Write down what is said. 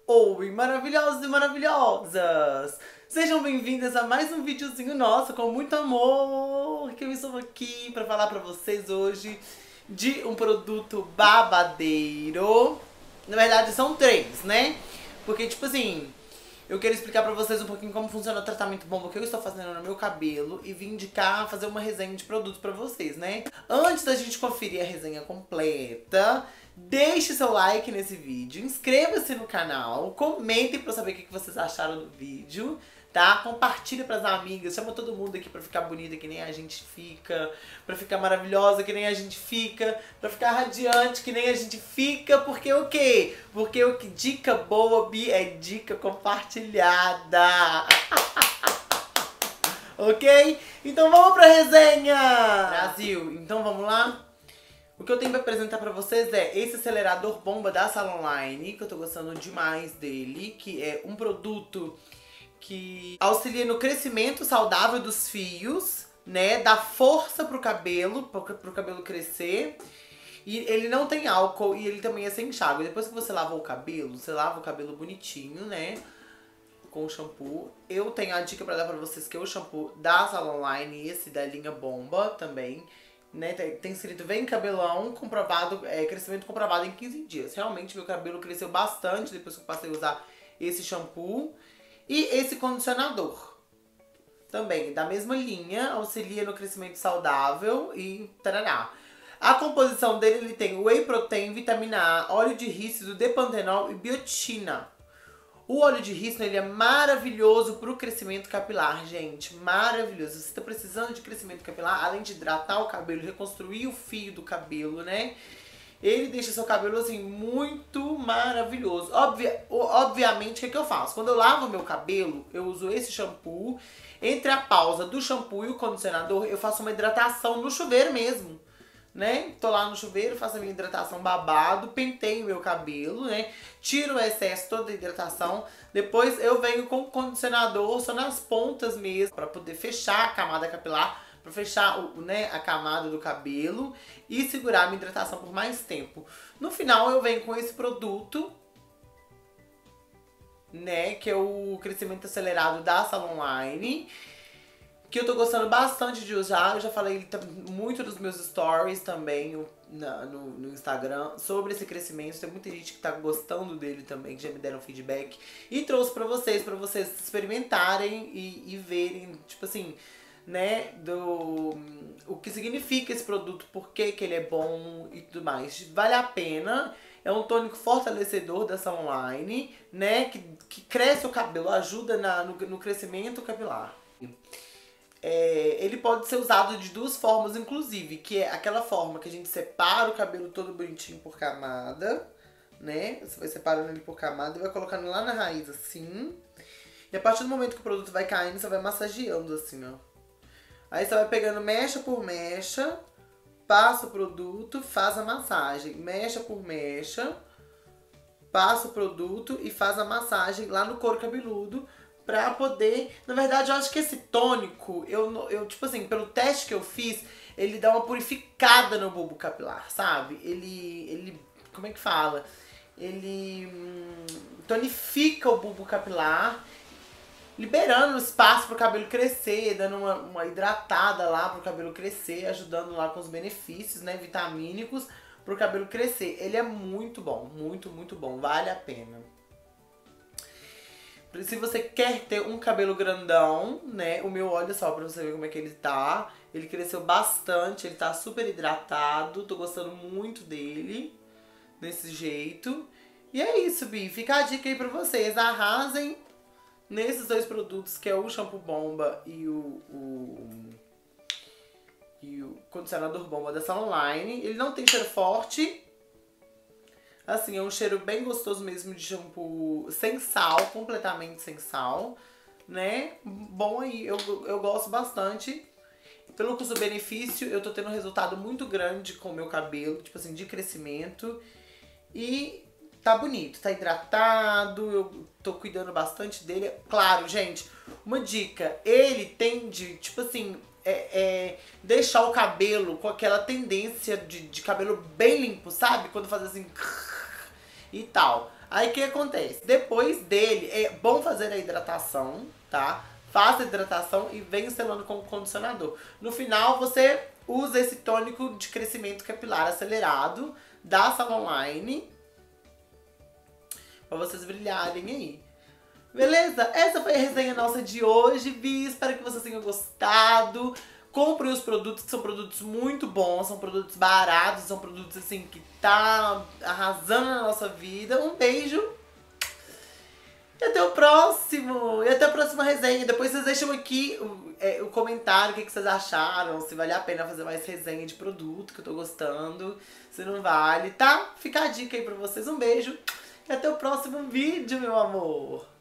Oi, maravilhosos e maravilhosas! Sejam bem-vindas a mais um videozinho nosso com muito amor, que eu estou aqui para falar para vocês hoje de um produto babadeiro. Na verdade são três, né? Porque tipo assim, eu quero explicar pra vocês um pouquinho como funciona o tratamento bomba que eu estou fazendo no meu cabelo e vim indicar fazer uma resenha de produto pra vocês, né? Antes da gente conferir a resenha completa, deixe seu like nesse vídeo, inscreva-se no canal, comentem pra eu saber o que vocês acharam do vídeo, tá? Compartilha pras amigas, chama todo mundo aqui pra ficar bonita que nem a gente fica, pra ficar maravilhosa que nem a gente fica, pra ficar radiante que nem a gente fica, porque o quê? Porque o que dica boa, Bi, é dica compartilhada. Ok? Então vamos pra resenha! Brasil, então vamos lá? O que eu tenho pra apresentar pra vocês é esse acelerador bomba da Salonline, que eu tô gostando demais dele, que é um produto que auxilia no crescimento saudável dos fios, né? Dá força pro cabelo crescer. E ele não tem álcool e ele também é sem enxágue. Depois que você lava o cabelo, você lava o cabelo bonitinho, né? Com o shampoo. Eu tenho a dica pra dar pra vocês que é o shampoo da Salonline, esse da linha bomba também. Né, tem escrito vem cabelão comprovado, crescimento comprovado em 15 dias. Realmente meu cabelo cresceu bastante depois que eu passei a usar esse shampoo. E esse condicionador também, da mesma linha, auxilia no crescimento saudável e tarará. A composição dele, ele tem whey protein, vitamina A, óleo de rícido, depantenol e biotina. O óleo de rícino, ele é maravilhoso pro crescimento capilar, gente. Maravilhoso. Você tá precisando de crescimento capilar, além de hidratar o cabelo, reconstruir o fio do cabelo, né? Ele deixa seu cabelo, assim, muito maravilhoso. Obviamente, o que eu faço? Quando eu lavo meu cabelo, eu uso esse shampoo. Entre a pausa do shampoo e o condicionador, eu faço uma hidratação no chuveiro mesmo. Né? Tô lá no chuveiro, faço a minha hidratação babado, penteio meu cabelo, né? Tiro o excesso, toda a hidratação. Depois eu venho com o condicionador só nas pontas mesmo, pra poder fechar a camada capilar, pra fechar né, a camada do cabelo e segurar a minha hidratação por mais tempo. No final eu venho com esse produto, né, que é o crescimento acelerado da Salonline, que eu tô gostando bastante de usar. Eu já falei muito nos meus stories também no Instagram sobre esse crescimento. Tem muita gente que tá gostando dele também, que já me deram feedback. E trouxe pra vocês experimentarem e verem, tipo assim, né, o que significa esse produto, por que ele é bom e tudo mais. Vale a pena. É um tônico fortalecedor da Salonline, né, que cresce o cabelo, ajuda no crescimento capilar. Ele pode ser usado de duas formas, inclusive, que é aquela forma que a gente separa o cabelo todo bonitinho por camada, né? Você vai separando ele por camada e vai colocando lá na raiz, assim. E a partir do momento que o produto vai caindo, você vai massageando, assim, ó. Aí você vai pegando mecha por mecha, passa o produto, faz a massagem. Mecha por mecha, passa o produto e faz a massagem lá no couro cabeludo. Pra poder... Na verdade, eu acho que esse tônico, eu tipo assim, pelo teste que eu fiz, ele dá uma purificada no bulbo capilar, sabe? Ele como é que fala? Ele tonifica o bulbo capilar, liberando espaço pro cabelo crescer, dando uma hidratada lá pro cabelo crescer, ajudando lá com os benefícios, né, vitamínicos pro cabelo crescer. Ele é muito bom, muito, muito bom, vale a pena. Se você quer ter um cabelo grandão, né, o meu, olha só pra você ver como é que ele tá. Ele cresceu bastante, ele tá super hidratado, tô gostando muito dele, desse jeito. E é isso, Bi, fica a dica aí pra vocês, arrasem nesses dois produtos, que é o shampoo bomba e o condicionador bomba da Salonline. Ele não tem cheiro forte. Assim, é um cheiro bem gostoso mesmo de shampoo sem sal, completamente sem sal, né? Bom aí, eu gosto bastante. Pelo custo-benefício, eu tô tendo um resultado muito grande com o meu cabelo, tipo assim, de crescimento. E tá bonito, tá hidratado, eu tô cuidando bastante dele. Claro, gente, uma dica, ele tende, tipo assim, deixar o cabelo com aquela tendência de cabelo bem limpo, sabe? Quando faz assim... e tal. Aí o que acontece? Depois dele, é bom fazer a hidratação, tá? Faça a hidratação e venha selando com o condicionador. No final, você usa esse tônico de crescimento capilar acelerado da Salon Line pra vocês brilharem aí. Beleza? Essa foi a resenha nossa de hoje, Vi. Espero que vocês tenham gostado. Comprem os produtos, que são produtos muito bons, são produtos baratos, são produtos assim que tá arrasando na nossa vida. Um beijo e até o próximo! E até a próxima resenha. Depois vocês deixam aqui o comentário, o que vocês acharam, se vale a pena fazer mais resenha de produto que eu tô gostando, se não vale, tá? Fica a dica aí pra vocês. Um beijo e até o próximo vídeo, meu amor!